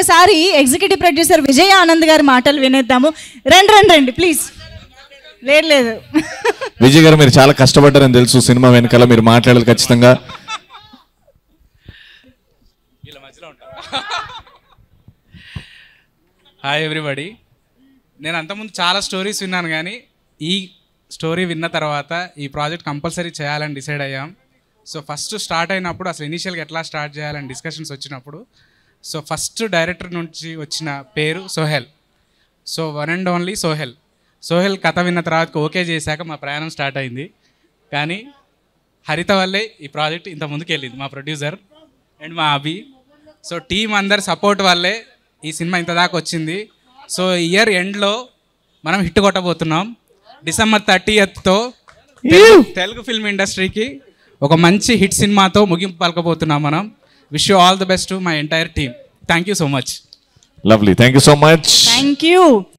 ఒక్కసారి executive producer విజయ ఆనంద్ గారి మాటలు వినేద్దాము. రండి ప్లీజ్. లేదు విజయ్ గారు, మీరు చాలా కష్టపడ్డారని తెలుసు. సినిమా వెనకాల మీరు మాట్లాడాలి ఖచ్చితంగా. Hi everybody. నేను అంతకుముందు చాలా స్టోరీస్ విన్నాను, కానీ ఈ స్టోరీ విన్న తర్వాత ఈ ప్రాజెక్ట్ కంపల్సరీ చేయాలని డిసైడ్ అయ్యాం. సో ఫస్ట్ స్టార్ట్ అయినప్పుడు అసలు ఇనీషియల్గా ఎట్లా స్టార్ట్ చేయాలని డిస్కషన్స్ వచ్చినప్పుడు, సో ఫస్ట్ డైరెక్టర్ నుంచి వచ్చిన పేరు Sohel. So one and only Sohel. Sohel కథ విన్న తర్వాత ఓకే చేశాక మా ప్రయాణం స్టార్ట్ అయింది. కానీ హరిత వల్లే ఈ ప్రాజెక్ట్ ఇంత ముందుకు వెళ్ళింది, మా ప్రొడ్యూసర్ అండ్ మా అభి. సో టీం అందరి సపోర్ట్ వల్లే ఈ సినిమా ఇంత దాకా వచ్చింది. సో ఇయర్ ఎండ్లో మనం హిట్ కొట్టబోతున్నాం. December 30th తెలుగు ఫిల్మ్ ఇండస్ట్రీకి ఒక మంచి హిట్ సినిమాతో ముగింపు పలకబోతున్నాం మనం. Wish you all the best to my entire team. Thank you so much. Lovely, thank you so much. Thank you.